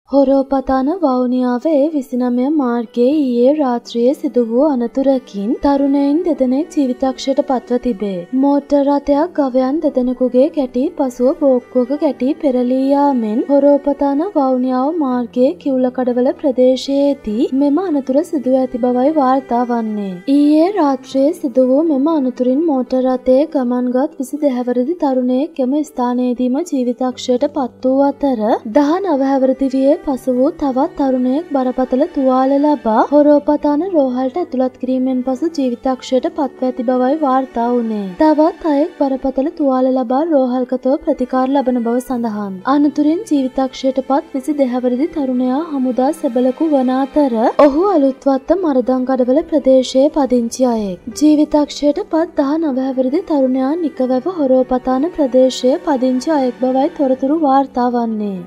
හොරෝපතන වවුනියාවේ 29 මාර්ගයේ ඊයේ රාත්‍රියේ සිදු වූ අනතුරකින් තරුණයින් දෙදෙනෙක් ජීවිතක්ෂයට පත්ව තිබේ. මෝටර් රථයක් ගවයන් දෙදෙනෙකුගේ ගැටී පසුව බෝක්කුවක ගැටී පෙරළී යාමෙන් හොරෝපතන වවුනියාව මාර්ගයේ කිවුලකඩවල ප්‍රදේශයේදී මෙම අනතුර සිදුව ඇති බවයි වාර්තා වන්නේ. ඊයේ රාත්‍රියේ සිදු වූ මෙම අනතුරින් මෝටර් රථයේ ගමන්ගත් 22 හැවිරිදි තරුණයෙක් එම ස්ථානයේදීම ජීවිතක්ෂයට පත් වූ අතර 19 හැවිරිදි වියේ පසු වූ තවත් තරුණයෙක් බරපතල තුවාල ලබා හොරෝපතන රෝහලට ඇතුළත් කිරීමෙන් පසු ජීවිතක්ෂයට පත්ව ඇති බවයි වාර්තා වුණේ. තවත් අයෙක් බරපතල තුවාල ලබා රෝහල්ගතව ප්‍රතිකාර ලබන බව සඳහන්. අනතුරින් ජීවිතක්ෂයට පත් 22 හැවිරිදි තරුණයා හමුදා සෙබළකු වන අතර ඔහු අලුත්වත්ත මරදංකඩවල ප්‍රදේශයේ පදිංචි අයෙක්. ජීවිතක්ෂයට පත් 19 හැවිරිදි තරුණයා නිකවැව හොරෝපතන ප්‍රදේශයේ පදිංචි අයෙක් බවයි තොරතුරු වාර්තා වන්නේ.